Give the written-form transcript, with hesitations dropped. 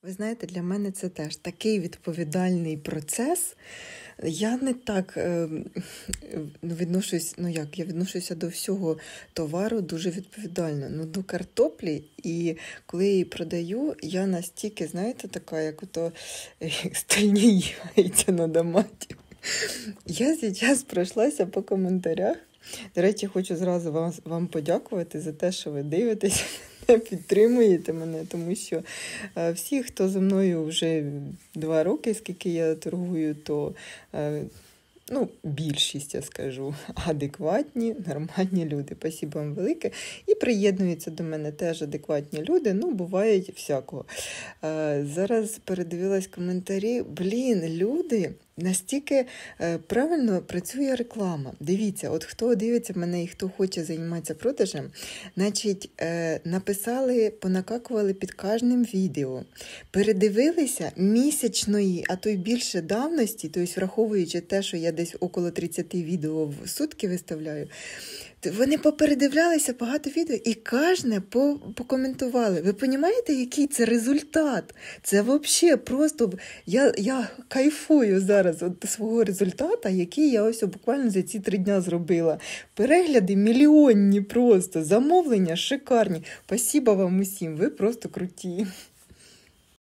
Ви знаєте, для мене це теж такий відповідальний процес. Я не так відношусь, я відношуся до всього товару дуже відповідально. До картоплі, і коли я її продаю, я настільки, знаєте, така, як ото стальні яйця на доматі. Я зараз пройшлася по коментарях. До речі, хочу зразу вам подякувати за те, що ви дивитесь, підтримуєте мене, тому що всі, хто зі мною вже 2 роки, скільки я торгую, то більшість, я скажу, адекватні, нормальні люди. Спасибо вам велике. І приєднуються до мене теж адекватні люди, бувають всякого. Зараз передивилась коментарі. Люди, настільки правильно працює реклама. Дивіться, от хто дивиться мене і хто хоче займатися продажем, значить, написали, понакакували під кожним відео, передивилися місячної, а то й більше давності, тобто враховуючи те, що я десь около 30 відео в сутки виставляю, вони попередивлялися багато відео і кожне покоментували. Ви розумієте, який це результат? Це взагалі просто... Я кайфую зараз від свого результату, який я ось буквально за ці 3 дня зробила. Перегляди мільйонні просто, замовлення шикарні. Спасибо вам усім, ви просто круті.